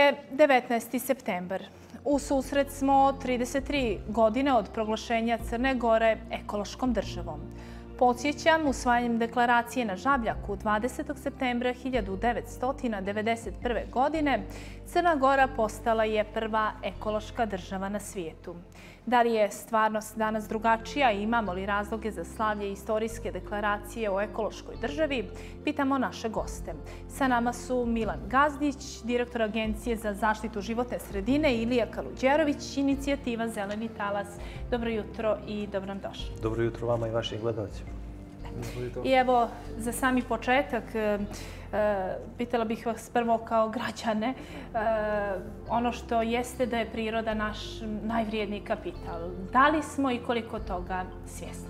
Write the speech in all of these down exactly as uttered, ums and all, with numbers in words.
devetnaesti septembar. U susret smo trideset tri godine od proglašenja Crne Gore ekološkom državom. Podsjećam, usvajanjem deklaracije na Žabljaku dvadesetog septembra hiljadu devetsto devedeset prve. godine Crna Gora postala je prva ekološka država na svijetu. Da li je stvarnost danas drugačija i imamo li razloge za slavlje istorijske deklaracije o ekološkoj državi, pitamo naše goste. Sa nama su Milan Gazdić, direktor Agencije za zaštitu životne sredine, i Ilija Kaluđerović, inicijativa Zeleni talas. Dobro jutro i dobro nam došli. Dobro jutro vama i vašim gledalcima. I evo, za sami početak, pitala bih vas prvo kao građane, ono što jeste da je priroda naš najvrijedniji kapital. Da li smo i koliko toga svjesni?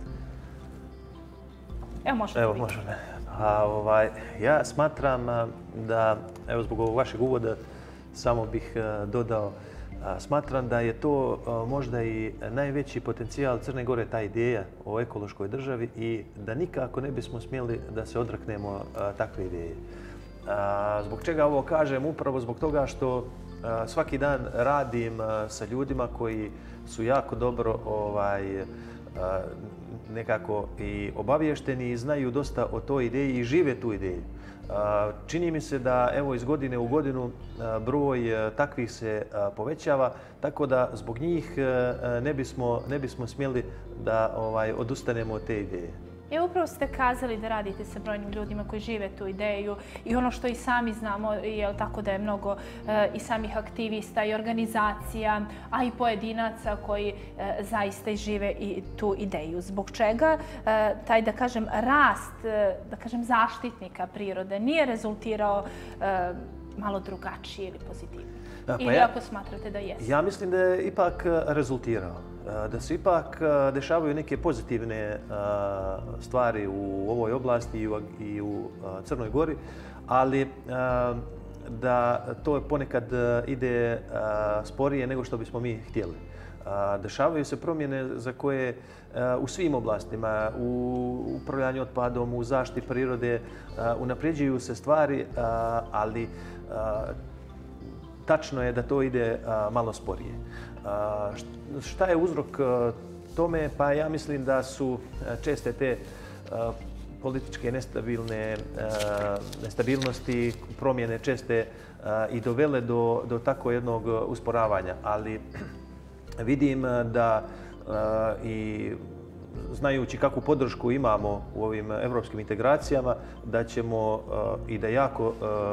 Evo, možete Evo, biti. možemo. A, ovaj, ja smatram da, evo, zbog ovog vašeg uvoda, samo bih dodao, smatram da je to možda i najveći potencijal Crne Gore, ta ideja o ekološkoj državi, i da nikako ne bismo smjeli da se odreknemo takve ideje. Zbog čega ovo kažem? Upravo zbog toga što svaki dan radim sa ljudima koji su jako dobro ovaj, nekako i obavješteni i znaju dosta o toj ideji i žive tu ideju. Čini mi se da evo iz godine u godinu broj takvih se povećava, tako da zbog njih ne bismo, ne bismo smjeli da ovaj, odustanemo od te ideje. Evo, upravo ste kazali da radite sa brojnim ljudima koji žive tu ideju i ono što i sami znamo je tako da je mnogo e, i samih aktivista i organizacija, a i pojedinaca koji e, zaista i žive i tu ideju. Zbog čega e, taj, da kažem, rast, e, da kažem, zaštitnika prirode nije rezultirao e, malo drugačije ili pozitivnije? Da, pa ili ja, ako smatrate da jeste? Ja mislim da je ipak rezultirao. Da se ipak dešavaju neke pozitivne stvari u ovoj oblasti i u Crnoj Gori, ali da to ponekad ide sporije nego što bismo mi htjeli. Dešavaju se promjene za koje u svim oblastima, u upravljanju otpadom, u zaštiti prirode, unapređuju se stvari, ali tačno je da to ide malo sporije. Šta je uzrok tome? Pa ja mislim da su česte te političke nestabilne, nestabilnosti, promjene česte i dovele do, do tako jednog usporavanja. Ali vidim da i znajući kakvu podršku imamo u ovim evropskim integracijama, da ćemo i da jako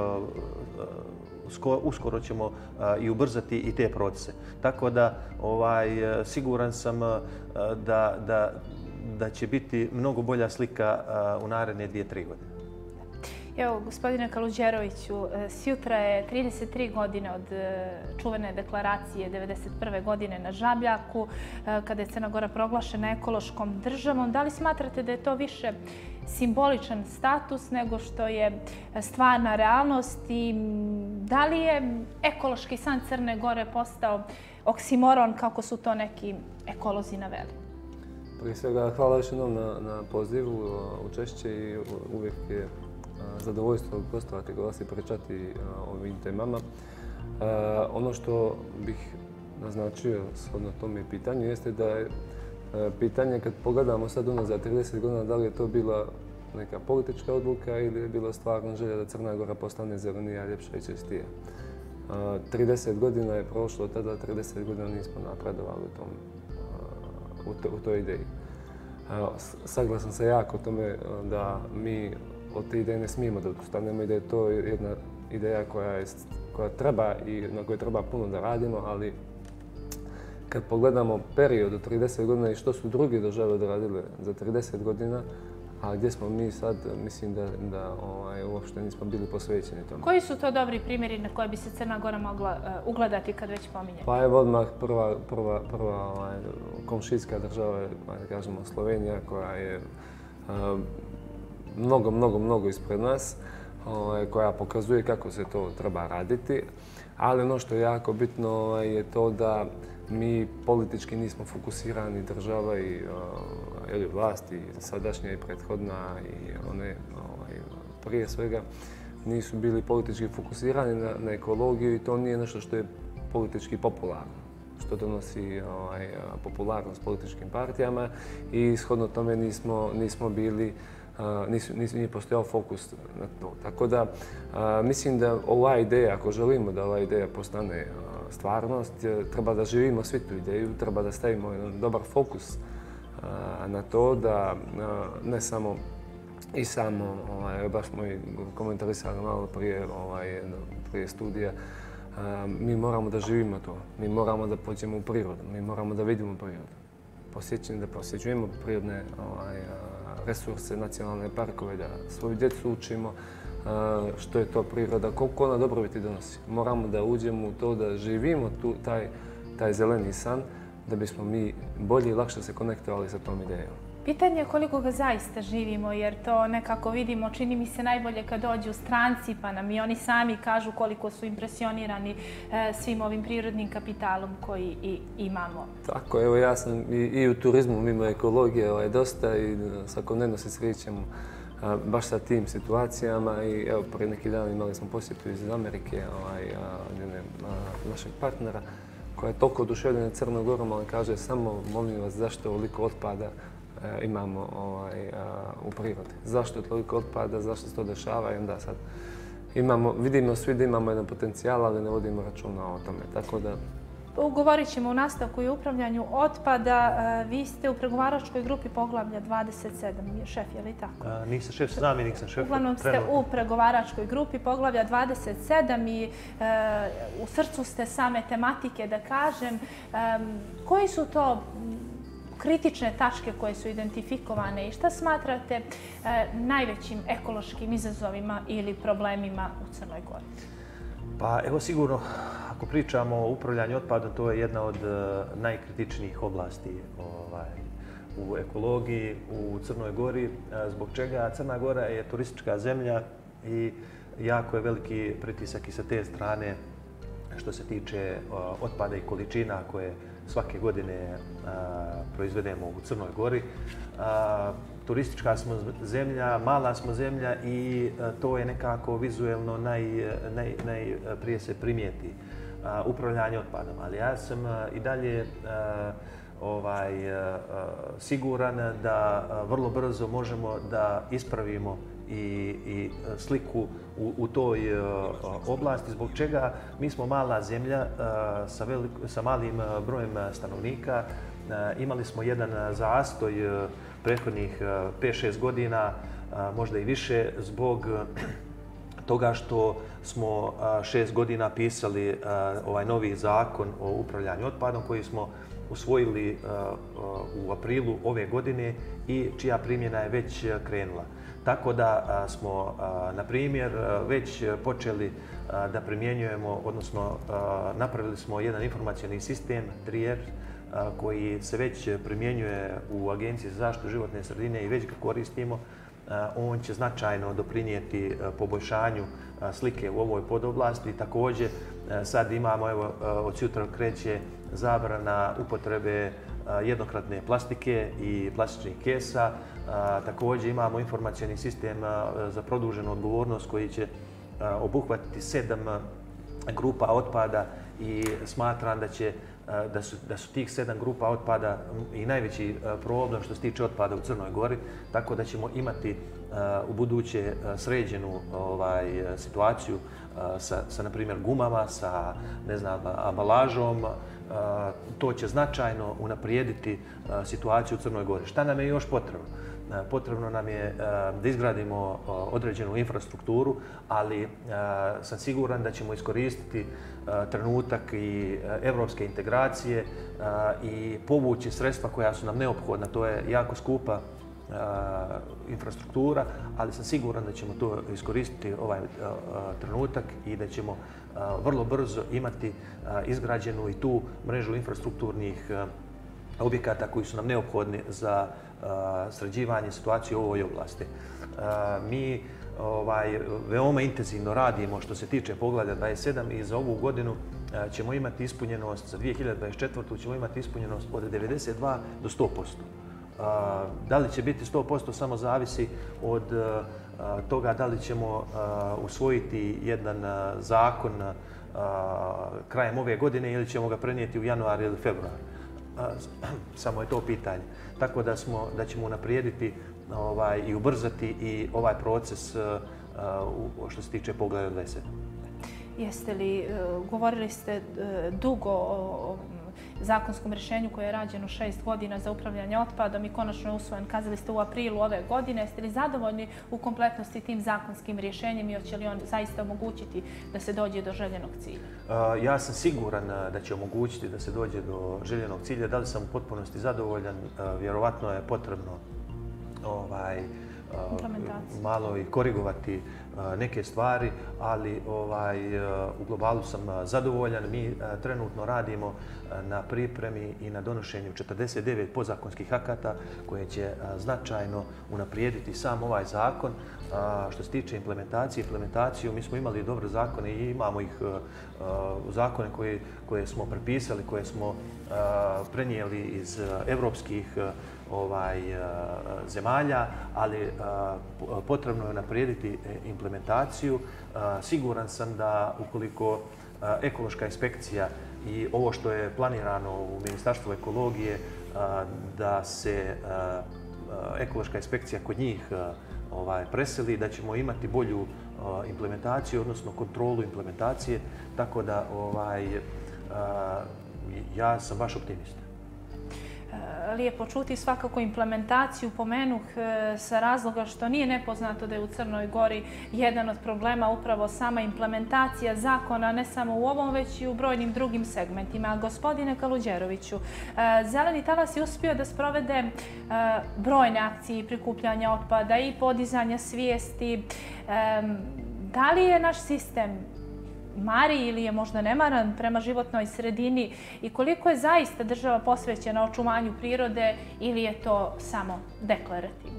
uskoro ćemo i ubrzati i te procese. Tako da ovaj, siguran sam da, da, da će biti mnogo bolja slika u naredne dvije, tri godine. Evo, gospodine Kaluđeroviću, sjutra je trideset tri godine od čuvene deklaracije devedeset prve. godine na Žabljaku, kada je Crna Gora proglašena ekološkom državom. Da li smatrate da je to više simboličan status nego što je stvarna realnost i da li je ekološki san Crne Gore postao oksimoron, kako su to neki ekolozi naveli? Prije svega, hvala još jednom na, na pozivu, učešće, i uvijek je zadovoljstvo gostovati, glas i pričati o ovim temama. Ono što bih naznačio shodno tome pitanju jeste da je pitanje, kad pogledamo sad unazad trideset godina, da li je to bila neka politička odluka ili je bila stvarna želja da Crna Gora postane zelenija, ljepša i čistija. trideset godina je prošlo od tada, trideset godina nismo napredovali u, tom, u, to, u toj ideji. Saglasan sam jako o tome da mi od te ideje ne smijemo da odustanemo i da je to jedna ideja koja, je, koja treba i na kojoj treba puno da radimo, ali kad pogledamo period od trideset godina i što su drugi države odradile za trideset godina, a gdje smo mi sad, mislim da, da ovaj, uopšte nismo bili posvećeni tome. Koji su to dobri primjeri na koje bi se Crna Gora mogla uh, ugledati kad već pominje? Pa evo odmah prva, prva, prva ovaj, komšijska država, da kažemo Slovenija, koja je uh, mnogo, mnogo, mnogo ispred nas, ovaj, koja pokazuje kako se to treba raditi. Ali ono što je jako bitno ovaj, je to da mi politički nismo fokusirani, država i uh, vlast, i sadašnja i prethodna i one ovaj, prije svega, nisu bili politički fokusirani na, na ekologiju i to nije nešto što je politički popularno, što donosi ovaj, popularnost političkim partijama i shodno tome nismo, nismo bili, nisu, nisu, nije postojao fokus na to. Tako da mislim da ova ideja, ako želimo da ova ideja postane stvarnost, treba da živimo svi tu ideju, treba da stavimo jedan dobar fokus na to da ne samo i samo, ovaj, baš smo i komentarisali malo prije, ovaj, prije studija, mi moramo da živimo to, mi moramo da pođemo u prirodu, mi moramo da vidimo prirodu. Posjećeni da posjećujemo prirodne ovaj, resurse, nacionalne parkove, da svoju djecu učimo što je to priroda, koliko ona dobrobiti donosi. Moramo da uđemo u to, da živimo tu, taj, taj zeleni san, da bismo mi bolje i lakše se konektovali sa tom idejom. Pitanje je koliko ga zaista živimo, jer to nekako vidimo, čini mi se najbolje kad dođu stranci, pa nam i oni sami kažu koliko su impresionirani svim ovim prirodnim kapitalom koji i imamo. Tako, evo ja sam i, i u turizmu mimo ekologije ovaj, dosta i svakodnevno se srećem baš sa tim situacijama i evo prije neki dan imali smo posjetu iz Amerike ovaj, jedne našeg partnera koja je toliko oduševljena Crnom Gorom, ali kaže samo molim vas zašto ovoliko otpada imamo ovaj, u prirodi. Zašto je toliko otpada, zašto se to dešava i onda sad imamo, vidimo svi da imamo jedan potencijal, ali ne vodimo računa o tome. Tako da... Govorit ćemo u nastavku i upravljanju otpada. Vi ste u pregovaračkoj grupi poglavlja dvadeset sedam, šef, je li tako? A, nisam šef, zamjenik sam šef. Uglavnom ste u pregovaračkoj grupi poglavlja dvadeset sedam i e, u srcu ste same tematike, da kažem. E, koji su to kritične tačke koje su identifikovane i šta smatrate e, najvećim ekološkim izazovima ili problemima u Crnoj Gori? Pa evo sigurno, ako pričamo o upravljanju otpadom, to je jedna od uh, najkritičnijih oblasti ovaj, u ekologiji u Crnoj Gori, uh, zbog čega Crna Gora je turistička zemlja i jako je veliki pritisak i sa te strane što se tiče uh, otpada i količina koje svake godine uh, proizvedemo u Crnoj Gori. Uh, Turistička smo zemlja, mala smo zemlja i to je nekako vizuelno naj, naj, najprije se primijeti uh, upravljanje otpadom. Ali ja sam uh, i dalje uh, ovaj, uh, siguran da uh, vrlo brzo možemo da ispravimo i, i sliku u, u toj uh, oblasti, zbog čega mi smo mala zemlja uh, sa, velik, sa malim brojem stanovnika. Uh, imali smo jedan zastoj uh, prethodnih pet šest godina, možda i više, zbog toga što smo šest godina pisali ovaj novi zakon o upravljanju otpadom koji smo usvojili u aprilu ove godine i čija primjena je već krenula. Tako da smo, na primjer, već počeli da primjenjujemo, odnosno napravili smo jedan informacioni sistem tri R koji se već primjenjuje u Agenciji za zaštitu životne sredine i već ga koristimo. On će značajno doprinijeti poboljšanju slike u ovoj podoblasti. Također, sad imamo, evo, od sutra kreće zabrana upotrebe jednokratne plastike i plastičnih kesa. Također imamo informacioni sistem za produženu odgovornost koji će obuhvatiti sedam grupa otpada i smatram da će Da su, da su tih sedam grupa otpada i najveći problem što se tiče otpada u Crnoj Gori, tako da ćemo imati u buduće sređenu ovaj, situaciju sa, sa, na primjer, gumama, sa, ne znam, ambalažom. To će značajno unaprijediti situaciju u Crnoj Gori. Šta nam je još potrebno? Potrebno nam je da izgradimo određenu infrastrukturu, ali sam siguran da ćemo iskoristiti trenutak i evropske integracije i povući sredstva koja su nam neophodna. To je jako skupa infrastruktura, ali sam siguran da ćemo to iskoristiti ovaj trenutak i da ćemo vrlo brzo imati izgrađenu i tu mrežu infrastrukturnih objekata koji su nam neophodni za sređivanje situacije u ovoj oblasti. Mi ovaj, veoma intenzivno radimo što se tiče poglavlja dvadeset sedam i za ovu godinu ćemo imati ispunjenost, za dvije hiljade dvadeset četvrtu ćemo imati ispunjenost od devedeset dva do sto posto. Da li će biti sto posto samo zavisi od toga da li ćemo usvojiti jedan zakon krajem ove godine ili ćemo ga prenijeti u januar ili februar. Samo je to pitanje. Tako da, smo, da ćemo unaprijediti ovaj, i ubrzati i ovaj proces uh, što se tiče Poglavlja dvadeset sedam. Jeste li, govorili ste dugo o zakonskom rješenju koje je rađeno šest godina za upravljanje otpadom i konačno je usvojen, kazali ste u aprilu ove godine. Jeste li zadovoljni u kompletnosti tim zakonskim rješenjem i hoće li on zaista omogućiti da se dođe do željenog cilja? Ja sam siguran da će omogućiti da se dođe do željenog cilja. Da li sam u potpunosti zadovoljan? Vjerovatno je potrebno ovaj, malo i korigovati neke stvari, ali ovaj, u globalu sam zadovoljan. Mi trenutno radimo na pripremi i na donošenju četrdeset devet podzakonskih akata koje će značajno unaprijediti sam ovaj zakon. Što se tiče implementacije, implementaciju, mi smo imali dobre zakone i imamo ih zakone koje, koje smo prepisali, koje smo prenijeli iz evropskih ovaj, zemalja, ali potrebno je naprijediti implementaciju. Siguran sam da ukoliko ekološka inspekcija i ovo što je planirano u Ministarstvu ekologije, da se ekološka inspekcija kod njih ovaj, preseli, da ćemo imati bolju implementaciju, odnosno kontrolu implementacije, tako da ovaj, ja sam baš optimista. Lijepo čuti svakako implementaciju, pomenuh sa razloga što nije nepoznato da je u Crnoj Gori jedan od problema upravo sama implementacija zakona, ne samo u ovom, već i u brojnim drugim segmentima. Gospodine Kaluđeroviću, Zeleni talas je uspio da sprovede brojne akcije prikupljanja otpada i podizanja svijesti. Da li je naš sistem mari ili je možda nemaran prema životnoj sredini i koliko je zaista država posvećena očuvanju prirode ili je to samo deklarativno?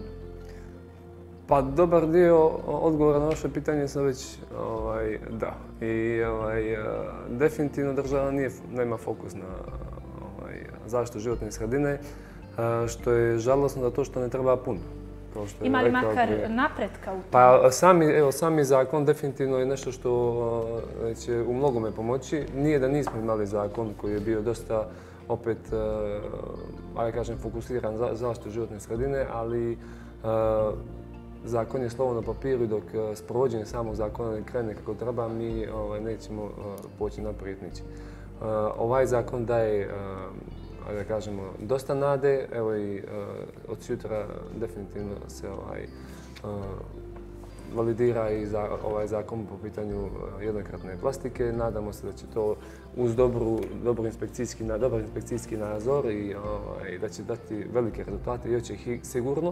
Pa dobar dio odgovora na vaše pitanje sam već ovaj, da. I ovaj, definitivno država nije, nema fokus na ovaj, zaštitu životne sredine, što je žalosno zato što ne treba puno. Ima li makar napretka u tom? Pa sami, evo, sami zakon definitivno je nešto što će u mnogome pomoći. Nije da nismo imali zakon koji je bio dosta opet, ajde kažem, fokusiran za zaštitu životne sredine, ali zakon je slovo na papiru dok sprovođenje samog zakona ne krene kako treba, mi ovaj, nećemo poći naprijed nići. Ovaj zakon daje, da kažemo, dosta nade. Evo i uh, od sutra definitivno se ovaj, uh, validira i za, ovaj zakon po pitanju uh, jednokratne plastike. Nadamo se da će to uz dobru, dobru inspekcijski, dobar inspekcijski nadzor i ovaj, da će dati velike rezultate i hoće ih sigurno.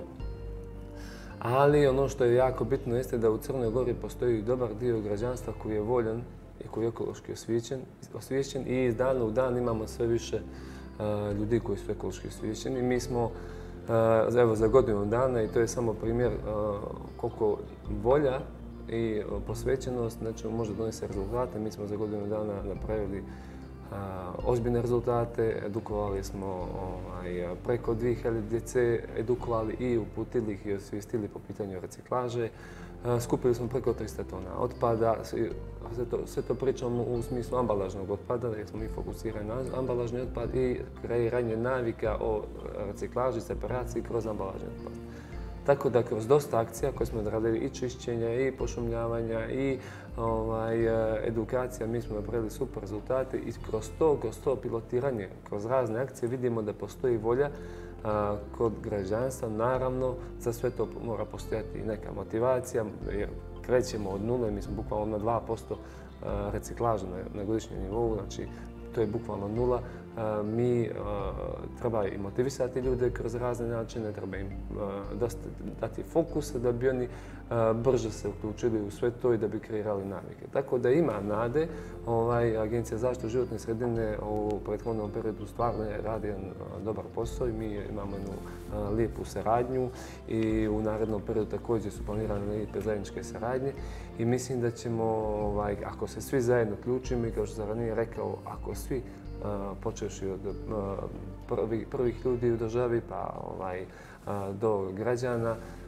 Ali ono što je jako bitno jeste da u Crnoj Gori postoji dobar dio građanstva koji je voljan i koji je ekološki osviješćen, osviješćen i iz dana u dan imamo sve više ljudi koji su ekološki osviješćeni. Mi smo evo, za godinu dana, i to je samo primjer koliko volja i posvećenost znači, može donesti rezultate. Mi smo za godinu dana napravili ozbiljne rezultate, edukovali smo ovaj, preko dvije hiljade djece, edukovali i uputili ih i osvijestili po pitanju reciklaže. Skupili smo preko tristo tona otpada, sve to, sve to pričamo u smislu ambalažnog otpada, jer smo mi fokusirani na ambalažni otpad i kreiranje navika o reciklaži, separaciji kroz ambalažni otpad. Tako da kroz dosta akcija koje smo odradili i čišćenja, i pošumljavanja, i ovaj, edukacija, mi smo napravili super rezultate i kroz to, kroz to pilotiranje, kroz razne akcije vidimo da postoji volja a, kod građanstva. Naravno, za sve to mora postojati neka motivacija, jer krećemo od nule, mi smo bukvalno na dva posto reciklaža na, na godišnjem nivou, znači to je bukvalno nula. Mi treba i motivisati ljude kroz razne načine, treba im dati fokus da bi oni brže se uključili u sve to i da bi kreirali navike. Tako da ima nade. Ovaj, Agencija za zaštitu životne sredine u prethodnom periodu stvarno radi jedan dobar posao i mi imamo jednu lijepu saradnju i u narednom periodu također su planirane lijepe zajedničke saradnje i mislim da ćemo, ovaj, ako se svi zajedno uključimo i kao što sam ranije rekao, ako svi počevši od prvih, prvih ljudi u državi pa ovaj, do građana,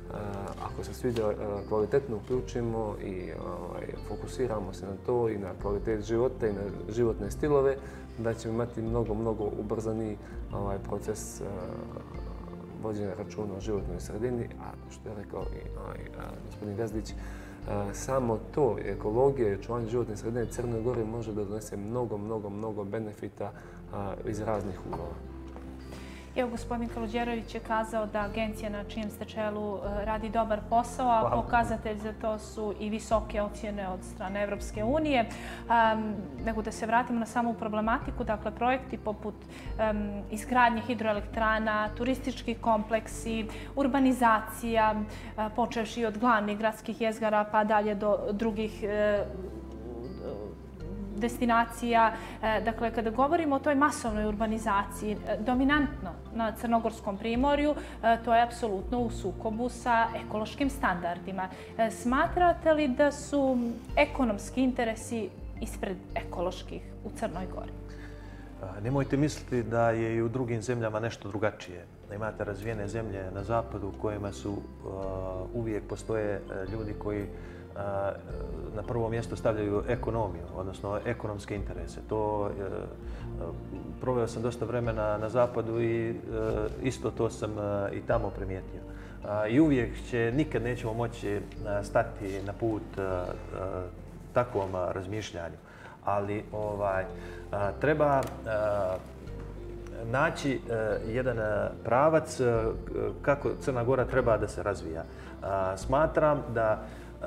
ako se svi kvalitetno uključimo i fokusiramo se na to i na kvalitet života i na životne stilove, da ćemo imati mnogo, mnogo ubrzani proces vođenja računa o životnoj sredini, a što je rekao i gospodin Gazdić, samo to, ekologija i očuvanje životne sredine Crnoj Gori može da donese mnogo, mnogo, mnogo benefita iz raznih uglova. Evo, gospodin Kaluđerović je kazao da agencija na čijem ste čelu radi dobar posao, a pokazatelj za to su i visoke ocjene od strane Evropske unije. Nego da se vratimo na samu problematiku, dakle, projekti poput izgradnje hidroelektrana, turistički kompleksi, urbanizacija, počevši od glavnih gradskih jezgara pa dalje do drugih destinacija. Dakle, kada govorimo o toj masovnoj urbanizaciji, dominantno na Crnogorskom primorju, to je apsolutno u sukobu sa ekološkim standardima. Smatrate li da su ekonomski interesi ispred ekoloških u Crnoj Gori? Nemojte misliti da je i u drugim zemljama nešto drugačije. Imate razvijene zemlje na zapadu u kojima su uvijek postoje ljudi koji na prvo mjesto stavljaju ekonomiju, odnosno ekonomske interese. To proveo sam dosta vremena na zapadu i isto to sam i tamo primijetio. I uvijek će, nikad nećemo moći stati na put takvom razmišljanju. Ali treba naći jedan pravac kako Crna Gora treba da se razvija. Smatram da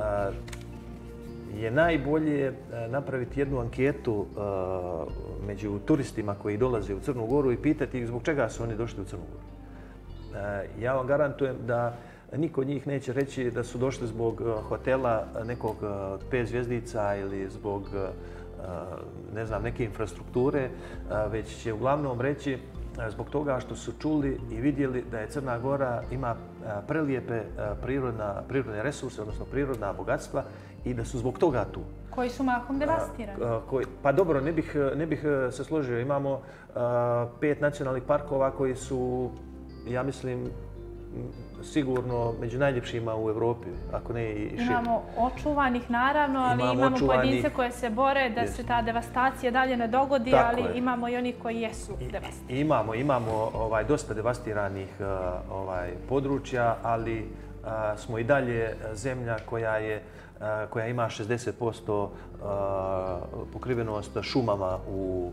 je najbolje napraviti jednu anketu među turistima koji dolaze u Crnu Goru i pitati ih zbog čega su oni došli u Crnu Goru. Ja vam garantujem da niko od njih neće reći da su došli zbog hotela nekog pet zvjezdica ili zbog ne znam, neke infrastrukture, već će uglavnom reći zbog toga što su čuli i vidjeli da je Crna Gora ima prelijepe prirodne resurse, odnosno prirodna bogatstva i da su zbog toga tu. Koji su mahom devastirani? Pa dobro, ne bih se složio. Imamo pet nacionalnih parkova koji su, ja mislim, sigurno među najljepšima u Evropi, ako ne i šire. Imamo očuvanih, naravno, ali imamo pojedince koje se bore da se ta devastacija dalje ne dogodi, ali imamo i oni koji jesu devastirani. Imamo, imamo dosta devastiranih područja, ali smo i dalje zemlja koja ima šezdeset posto pokrivenost šumama u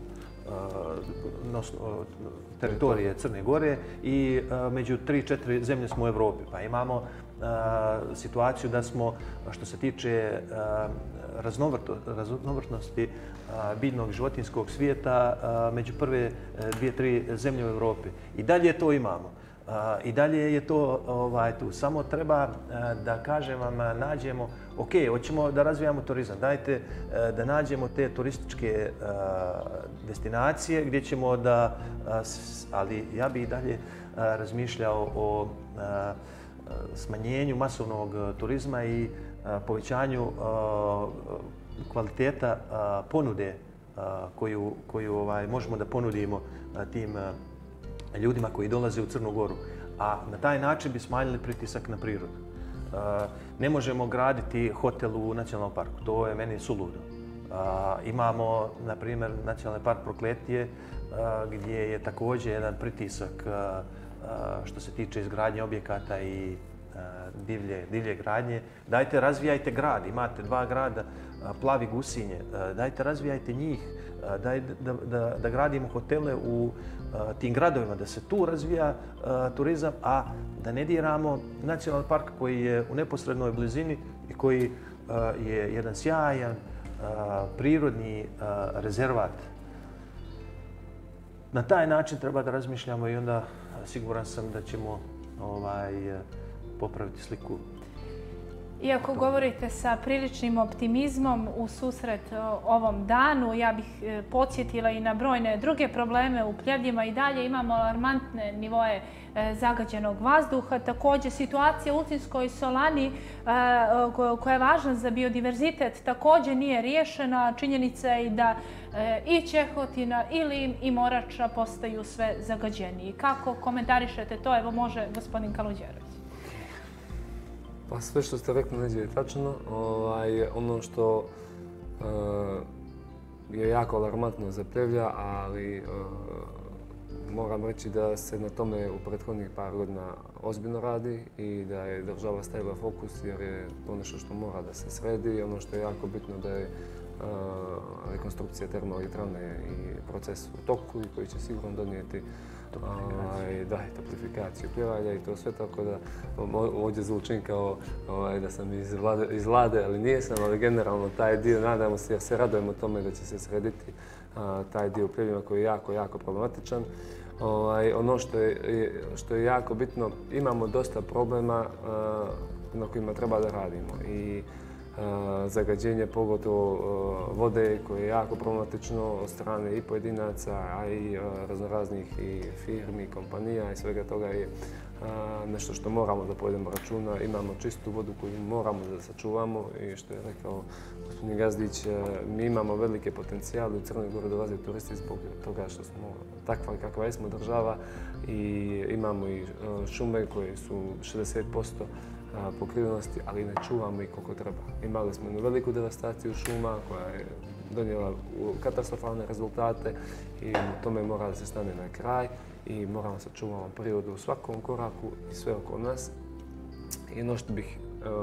teritorije Crne Gore i među tri četiri zemlje smo u Evropi. Pa imamo situaciju da smo, što se tiče raznovrtnosti biljnog životinjskog svijeta, među prve dvije, tri zemlje u Evropi. I dalje to imamo. I dalje je to tu. Samo treba da kažem vam, nađemo, ok, hoćemo da razvijamo turizam, dajte da nađemo te turističke destinacije gdje ćemo da, ali ja bih i dalje razmišljao o smanjenju masovnog turizma i povećanju kvaliteta ponude koju možemo da ponudimo tim ljudima koji dolaze u Crnu Goru. A na taj način bi smanjili pritisak na prirodu. Ne možemo graditi hotel u nacionalnom parku, to je meni suludo. Imamo, na primjer, nacionalni park Prokletije, gdje je također jedan pritisak što se tiče izgradnje objekata i divlje gradnje. Dajte, razvijajte grad. Imate dva grada, Plavi Gusinje. Dajte, razvijajte njih. Dajte da gradimo hotele u tim gradovima, da se tu razvija turizam, a da ne diramo nacionalni park koji je u neposrednoj blizini i koji je jedan sjajan prirodni rezervat. Na taj način treba da razmišljamo i onda siguran sam da ćemo popraviti sliku. Iako govorite sa priličnim optimizmom u susret ovom danu, ja bih podsjetila i na brojne druge probleme u Pljevljima. I dalje imamo alarmantne nivoe zagađenog vazduha. Također, situacija u Ulcinskoj solani, koja je važna za biodiverzitet, također nije riješena. Činjenica je i da i Ćehotina, i Lim, i Morača postaju sve zagađeniji. Kako komentarišete to? Evo, može gospodin Kaluđerović. Pa sve što ste rekli neđe je tačno. Ovaj, ono što uh, je jako alarmantno za Prevlja, ali uh, moram reći da se na tome u prethodnih par godina ozbiljno radi i da je država stavila fokus jer je to nešto što mora da se sredi. Ono što je jako bitno da je uh, rekonstrukcija termoelektrane i proces u toku koji će sigurno donijeti Ovaj, da, i toplifikaciju Pljevalja i to sve, tako da ovdje zvučim kao ovaj, da sam iz vlade, iz vlade, ali nisam, ali generalno taj dio, nadamo se, jer se radujemo tome da će se srediti a, taj dio u Pljevljima koji je jako, jako problematičan. Ovaj, ono što je, što je jako bitno, imamo dosta problema a, na kojima treba da radimo i zagađenje, pogotovo vode koje je jako problematično od strane i pojedinaca, a i raznoraznih i firmi, kompanija i svega toga je nešto što moramo da povedemo računa. Imamo čistu vodu koju moramo da sačuvamo i što je rekao gospodin Gazdić, mi imamo velike potencijale. U Crnoj Gori dolaze turisti zbog toga što smo takva kakva jesmo država i imamo i šume koje su šezdeset posto pokrivenosti, ali ne čuvamo ih koliko treba. Imali smo jednu veliku devastaciju šuma koja je donijela katastrofalne rezultate i tome mora da se stane na kraj i moramo sačuvati prirodu u svakom koraku i sve oko nas. I ono što bih,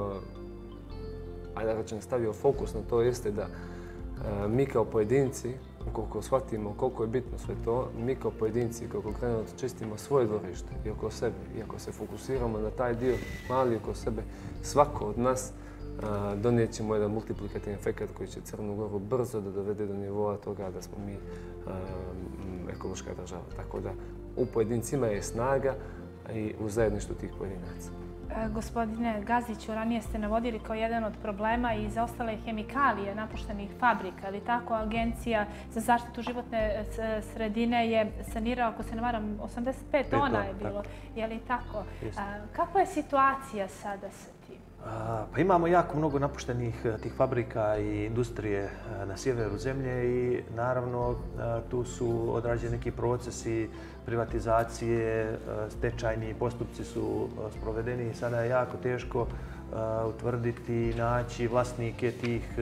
ajde da rečem, stavio fokus na to jeste da mi kao pojedinci, ukoliko shvatimo koliko je bitno sve to, mi kao pojedinci, kako krenemo da čistimo svoje dvorište i oko sebe, i ako se fokusiramo na taj dio mali oko sebe, svako od nas donijet ćemo jedan multiplikativni efekt koji će Crnu Goru brzo da dovede do nivoa toga da smo mi ekološka država. Tako da u pojedincima je snaga i u zajedništvu tih pojedinaca. Gospodine Gazdiću, ranije ste navodili kao jedan od problema i zaostale hemikalije napuštenih fabrika, ali tako Agencija za zaštitu životne sredine je sanirala, ako se ne varam, osamdeset pet tona je bilo. Je li tako? Kakva je situacija sada sa tim? Pa imamo jako mnogo napuštenih tih fabrika i industrije na sjeveru zemlje i naravno tu su odrađeni neki procesi privatizacije, stečajni postupci su sprovedeni i sada je jako teško utvrditi i naći vlasnike tih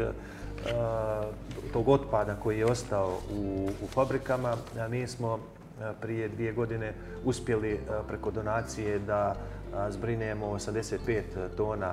tog otpada koji je ostao u, u fabrikama. Mi smo prije dvije godine uspjeli preko donacije da zbrinemo osamdeset pet tona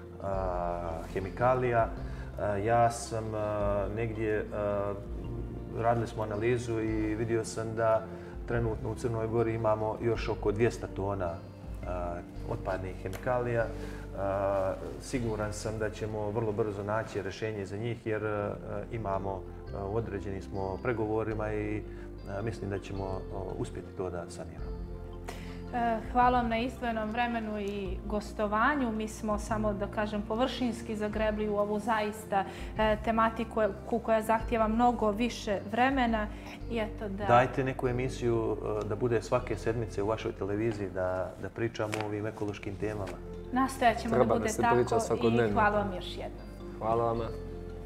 hemikalija. Ja sam negdje, radili smo analizu i vidio sam da trenutno u Crnoj Gori imamo još oko dvjesto tona otpadnih hemikalija. Siguran sam da ćemo vrlo brzo naći rješenje za njih jer imamo, određeni smo pregovorima i mislim da ćemo uspjeti to da saniramo. Hvala vam na izdvojenom vremenu i gostovanju. Mi smo samo, da kažem, površinski zagrebli u ovu zaista tematiku koja zahtjeva mnogo više vremena. I eto da... Dajte neku emisiju da bude svake sedmice u vašoj televiziji da, da pričamo o ovim ekološkim temama. Nastojat ćemo da bude tako i hvala vam još jednom. Hvala vama.